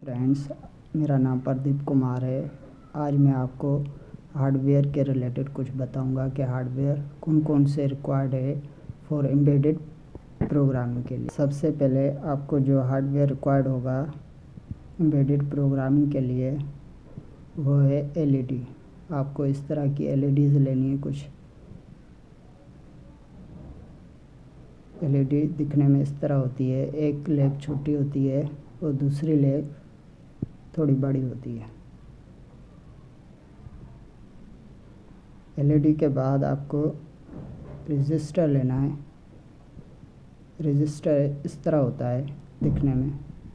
Friends, मेरा नाम प्रदीप कुमार है। आज मैं आपको हार्डवेयर के रिलेटेड कुछ बताऊंगा कि हार्डवेयर कौन कौन से रिक्वायर्ड है फॉर एम्बेडेड प्रोग्रामिंग के लिए। सबसे पहले आपको जो हार्डवेयर रिक्वायर्ड होगा एम्बेडेड प्रोग्रामिंग के लिए वो है एलईडी। आपको इस तरह की एलईडीज़ लेनी है। कुछ एलईडी दिखने में इस तरह होती है। एक लेग छोटी होती है और दूसरी लेग थोड़ी बड़ी होती है। एलईडी के बाद आपको रजिस्टर लेना है। रजिस्टर इस तरह होता है दिखने में।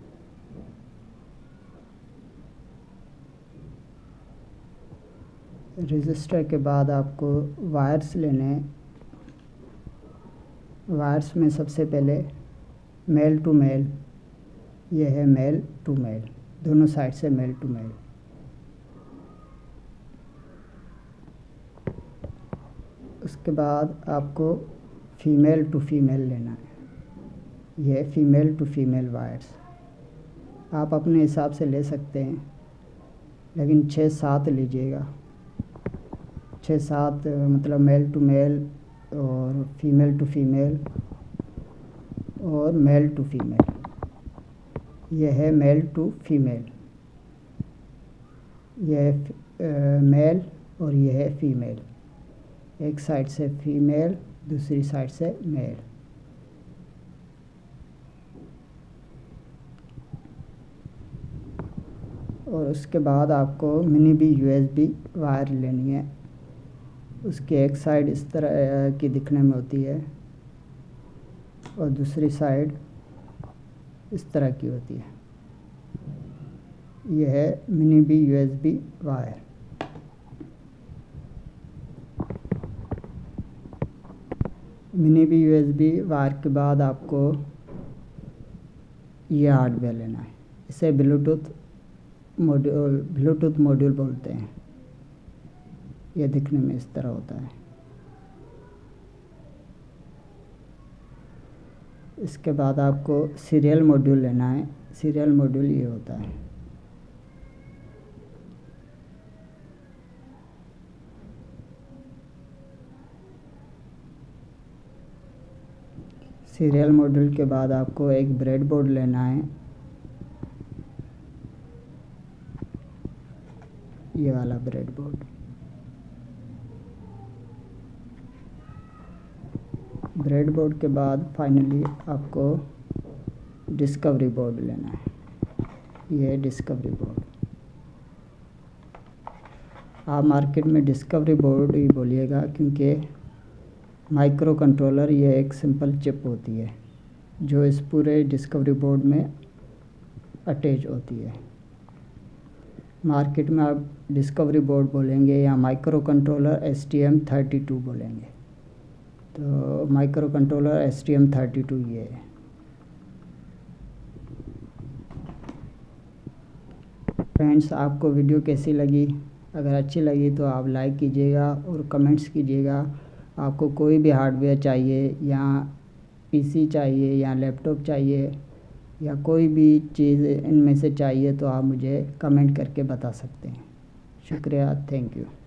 रजिस्टर के बाद आपको वायर्स लेने हैं। वायर्स में सबसे पहले मेल टू मेल, ये है मेल टू मेल, दोनों साइड से मेल टू मेल। उसके बाद आपको फीमेल टू फीमेल लेना है। यह फीमेल टू फीमेल वायर्स आप अपने हिसाब से ले सकते हैं, लेकिन 6-7 लीजिएगा। 6-7 मतलब मेल टू मेल और फीमेल टू फीमेल और मेल टू फीमेल। यह है मेल टू फीमेल। यह है मेल और यह है फीमेल। एक साइड से फीमेल, दूसरी साइड से मेल। और उसके बाद आपको मिनी बी यूएसबी वायर लेनी है। उसकी एक साइड इस तरह की दिखने में होती है और दूसरी साइड इस तरह की होती है। यह है mini B USB wire. Mini B USB wire के बाद आपको यह हार्डवेयर लेना है। इसे ब्लूटूथ मॉड्यूल बोलते हैं। यह दिखने में इस तरह होता है। इसके बाद आपको सीरियल मॉड्यूल लेना है। सीरियल मॉड्यूल ये होता है। सीरियल मॉड्यूल के बाद आपको एक ब्रेड बोर्ड लेना है। ये वाला ब्रेड बोर्ड। ब्रेड बोर्ड के बाद फाइनली आपको डिस्कवरी बोर्ड लेना है। ये डिस्कवरी बोर्ड। आप मार्केट में डिस्कवरी बोर्ड ही बोलिएगा, क्योंकि माइक्रो कंट्रोलर ये एक सिंपल चिप होती है जो इस पूरे डिस्कवरी बोर्ड में अटैच होती है। मार्केट में आप डिस्कवरी बोर्ड बोलेंगे या माइक्रो कंट्रोलर STM32 बोलेंगे। तो माइक्रो कंट्रोलर STM32 ये है। फ्रेंड्स, आपको वीडियो कैसी लगी? अगर अच्छी लगी तो आप लाइक कीजिएगा और कमेंट्स कीजिएगा। आपको कोई भी हार्डवेयर चाहिए या PC चाहिए या लैपटॉप चाहिए या कोई भी चीज़ इनमें से चाहिए तो आप मुझे कमेंट करके बता सकते हैं। शुक्रिया, थैंक यू।